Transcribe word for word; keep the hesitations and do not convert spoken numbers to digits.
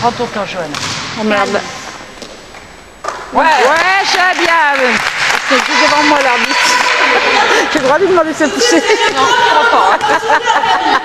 Prends ton temps, Johanna. Oh merde. Ouais, Ouais, c'est bien. C'est tout devant moi l'arbitre. J'ai le droit de lui demander de se pousser. non, je crois pas.